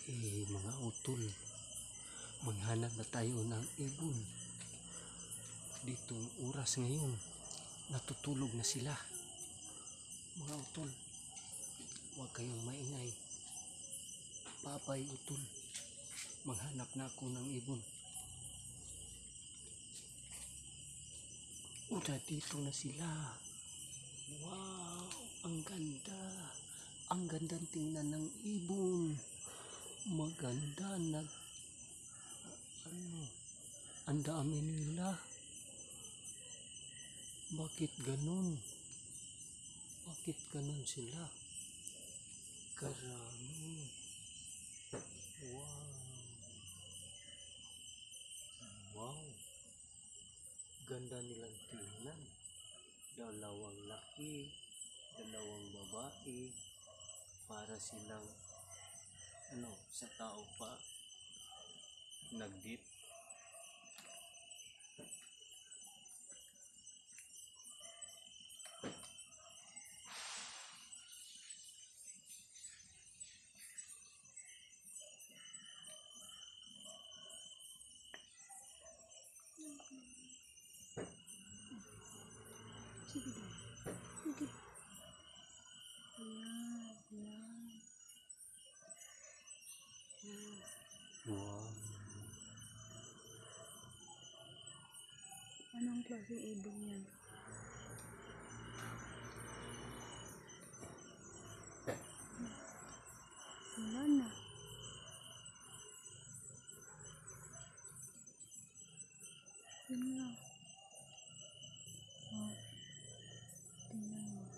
Mga utol, maghanap na tayo ng ibon. Ditong oras ngayon, natutulog na sila. Mga utol, huwag kayong maingay. Babay utol, maghanap na ako ng ibon. Dito na sila. Wow, ang ganda. Ang gandang tingnan ng ibon. Maganda na ang dami nila. Bakit ganun? Bakit ganun sila? Karami. Wow. Wow. Ganda nilang tingnan. Dalawang laki, dalawang babae. Para silang sa tao pa nag-dip. Sige dong. Sige. Yan. Wow. Anong klaseng ibon yan? Wala na. Yun na. Oh. Tingnan mo.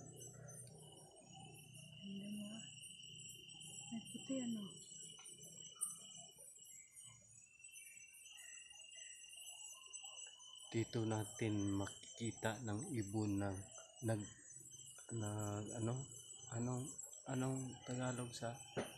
Tingnan mo. Ay, puti ano. Dito natin makikita ng ibon na anong Tagalog sa